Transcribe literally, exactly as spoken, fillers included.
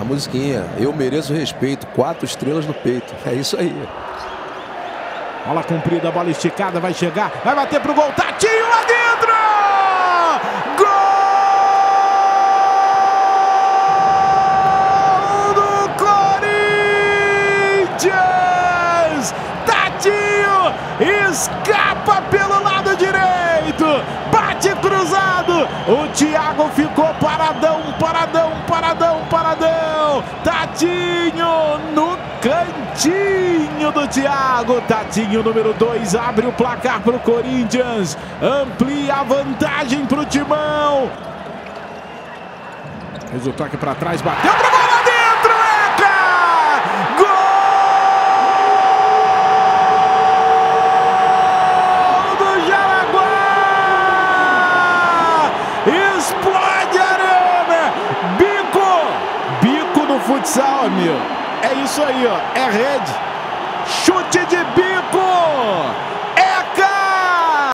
musiquinha. Eu mereço respeito. Quatro estrelas no peito. É isso aí. Bola comprida, bola esticada, vai chegar, vai bater pro gol, Tatinho lá dentro! Gol do Corinthians! Tatinho escapa pelo lado direito, bate cruzado, o Thiago ficou paradão, paradão, paradão, paradão, Tatinho no cantinho do Thiago, Tatinho número dois, abre o placar para o Corinthians, amplia a vantagem para o Timão. Fez o toque para trás, bateu pro gol lá dentro, Eca! Gol do Jaraguá! Explode a arena! Bico! Bico no futsal, amigo. É isso aí, ó. É rede. Chute de bico.